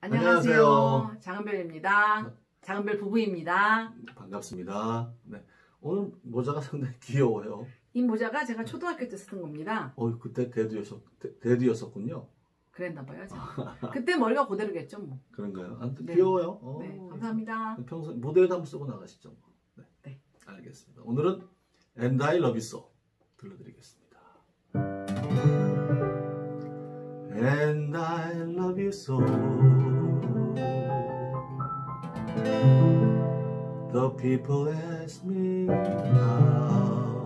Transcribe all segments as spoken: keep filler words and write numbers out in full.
안녕하세요. 안녕하세요. 장은별입니다. 장은별 부부입니다. 반갑습니다. 네. 오늘 모자가 상당히 귀여워요. 이 모자가 제가 초등학교 때 쓰던 겁니다. 어, 그때 대두였었, 대, 대두였었군요. 그랬나봐요. 그때 머리가 그대로겠죠 뭐. 그런가요? 아무튼 네. 귀여워요. 어, 네, 감사합니다. 평소 무대에도 한번 쓰고 나가시죠. 뭐. 네. 네. 알겠습니다. 오늘은 And I Love You So 들려드리겠습니다. And I love you so. The people ask me now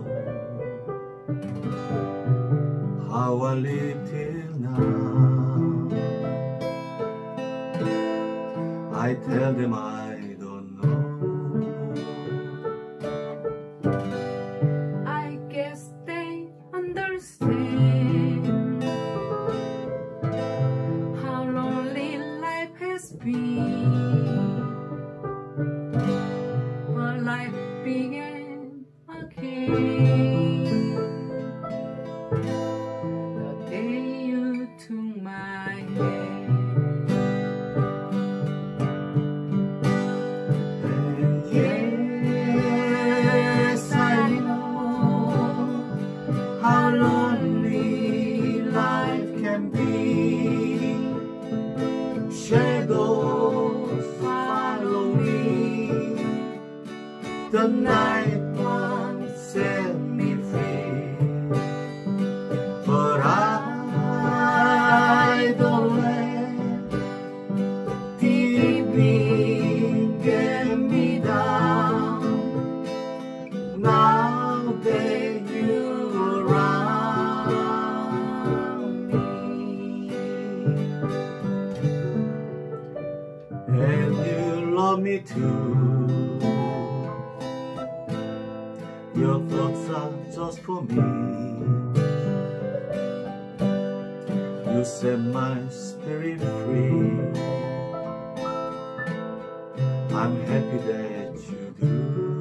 how I live till now. I tell them I don't know. I guess they understand how lonely life has been. But life began again the day you took my hand. And yes, I know how lonely life can be. Shadows follow me. The night one set me free, but I don't let the evening get me down. Now that you're around me, and you love me too. Your thoughts are just for me. You set my spirit free. I'm happy that you do.